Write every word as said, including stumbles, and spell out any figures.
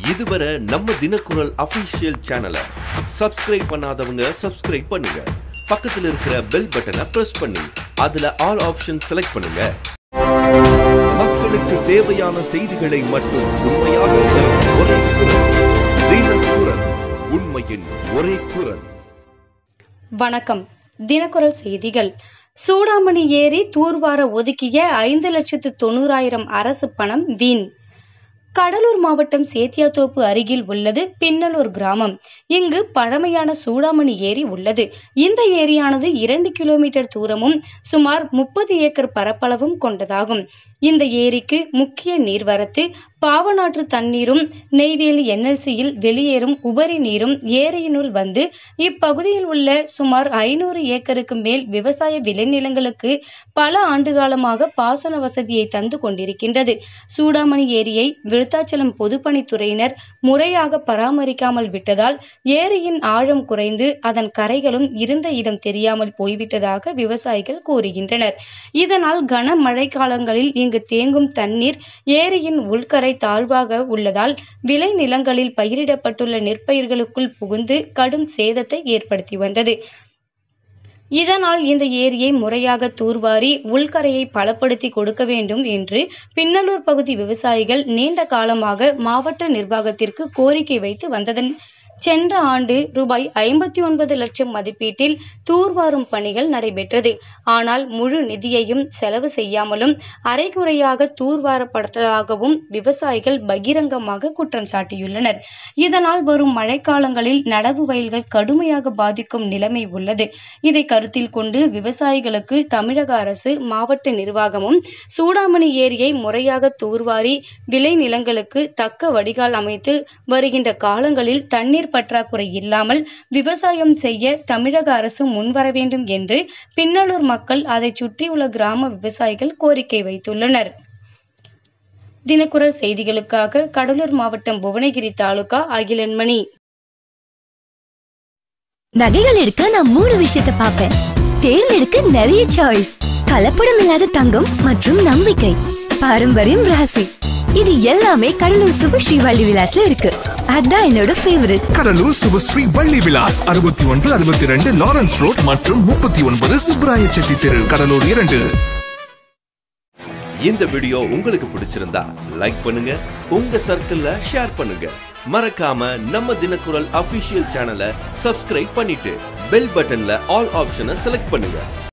இதுவரை நம்ம தினக்குரல் அபிஷியல் சேனலை சப்ஸ்கிரைப் பண்ணாதவங்க சப்ஸ்கிரைப் பண்ணுங்க. பக்கத்துல இருக்கிற பெல் பட்டனை பிரஸ் பண்ணி அதுல ஆல் ஆப்ஷன் செலக்ட் பண்ணுங்க. மக்களுக்கு தேவையான செய்திகளை மட்டும் உண்மையாக தரும் ஒரே குரல் தினக்குரல், உண்மையின் ஒரே குரல். வணக்கம். தினக்குரல் செய்திகள். சூடாமணி ஏரி தூர்வார ஒதுக்கிய ஐந்து லட்சத்து தொண்ணூறாயிரம் அரசு பணம் வீண். கடலூர் மாவட்டம் சேத்தியாத்தோப்பு அருகில் உள்ளது பின்னலூர் கிராமம். இங்கு பழமையான சூடாமணி ஏரி உள்ளது. இந்த ஏரியானது இரண்டு கிலோமீட்டர் தூரமும் சுமார் முப்பது ஏக்கர் பரப்பளவும் கொண்டதாகும். இந்த ஏரிக்கு முக்கிய நீர்வரத்து பாவநாற்று தண்ணீரும் நெய்வேலி என்எல்சியில் வெளியேறும் உபரி நீரும் ஏரியினுள் வந்து இப்பகுதியில் உள்ள சுமார் ஐநூறு ஏக்கருக்கு மேல் விவசாய விளைநிலங்களுக்கு பல ஆண்டுகாலமாக பாசன வசதியை தந்து கொண்டிருக்கின்றது. சூடாமணி ஏரியை விருத்தாச்சலம் பொதுப்பணித்துறையினர் முறையாக பராமரிக்காமல் விட்டதால் ஏரியின் ஆழம் குறைந்து அதன் கரைகளும் இருந்த இடம் தெரியாமல் போய்விட்டதாக விவசாயிகள் கூறுகின்றனர். இதனால் கனமழை காலங்களில் இங்கு தேங்கும் தண்ணீர் ஏரியின் உள்கரை தாழ்வாக உள்ளதால் விளை நிலங்களில் பயிரிடப்பட்டுள்ள நெற்பயிர்களுக்குள் புகுந்து கடும் சேதத்தை ஏற்படுத்தி வந்தது. இதனால் இந்த ஏரியை முறையாக தூர்வாரி உள்கரையை பலப்படுத்தி கொடுக்க வேண்டும் என்று பின்னலூர் பகுதி விவசாயிகள் நீண்ட காலமாக மாவட்ட நிர்வாகத்திற்கு கோரிக்கை வைத்து வந்ததன் சென்ற ஆண்டு ரூபாய் ஐம்பத்தி ஒன்பது லட்சம் மதிப்பீட்டில் தூர்வாரும் பணிகள் நடைபெற்றது. ஆனால் முழு நிதியையும் செலவு செய்யாமலும் அரைகுறையாக தூர்வாரப்பட்டதாகவும் விவசாயிகள் பகிரங்கமாக குற்றம் சாட்டியுள்ளனர். இதனால் வரும் மழைக்காலங்களில் நடவு வயல்கள் கடுமையாக பாதிக்கும் நிலைமை உள்ளது. இதை கருத்தில் கொண்டு விவசாயிகளுக்கு தமிழக அரசு மாவட்ட நிர்வாகமும் சூடாமணி ஏரியை முறையாக தூர்வாரி விளை நிலங்களுக்கு தக்க வடிகால் அமைத்து வருகின்ற காலங்களில் தண்ணீர் பற்றாக்குறை இல்லாமல் விவசாயம் செய்ய தமிழக அரசு முன்வர வேண்டும் என்று பின்னலூர் மக்கள் அதை சுற்றியுள்ள கிராம விவசாயிகள் கோரிக்கை வைத்துள்ளனர். தினக்குரல் செய்திகளுக்காக கடலூர் மாவட்டம் புவனகிரி தாலுகா அகிலன்மணி. நகைகள் எடுக்க நான் மூணு விஷயத்தை பார்ப்பேன். தேர்ந்தெடுக்க நிறைய சாய்ஸ், கலப்படம் இல்லாத தங்கம் மற்றும் நம்பிக்கை, பாரம்பரியம் ராசி. இது எல்லாமே கடலூர் சுபஸ்ரீ வள்ளி விலாஸ்ல இருக்கு. அதான் என்னோட ஃபேவரட். கடலூர் சுபஸ்ரீ வள்ளி விலாஸ் அறுபத்தி ஒன்று அறுபத்தி ரெண்டு லாரன்ஸ் ரோட் மற்றும் முப்பத்தி ஒன்பது சுப்ராய செட்டி தெரு, கடலூர் இரண்டு. இந்த வீடியோ உங்களுக்கு பிடிச்சிருந்தா லைக் பண்ணுங்க, உங்க சர்க்கிள்ல ஷேர் பண்ணுங்க. மறக்காம நம்ம தினக்குரல் அபிஷியல் சேனலை சப்ஸ்கிரைப் பண்ணிட்டு பெல் பட்டன்ல ஆல் ஆப்ஷனை செலக்ட் பண்ணுங்க.